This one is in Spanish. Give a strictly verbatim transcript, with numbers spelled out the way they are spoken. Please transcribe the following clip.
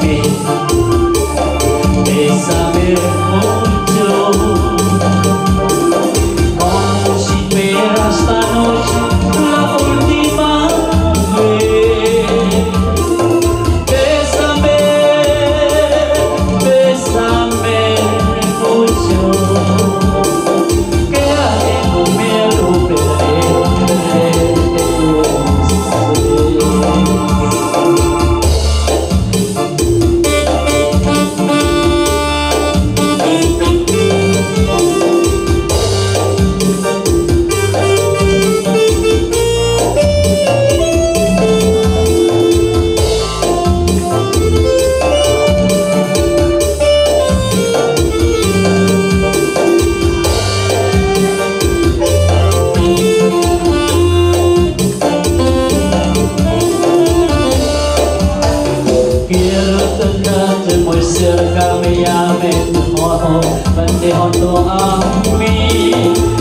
bésame, bésame mucho, como si fuera esta noche la última vez. Bésame, bésame mucho, que haré no me romperé de tu quiero tenerte muy cerca, me llamen, me mojo, me dejo a mí.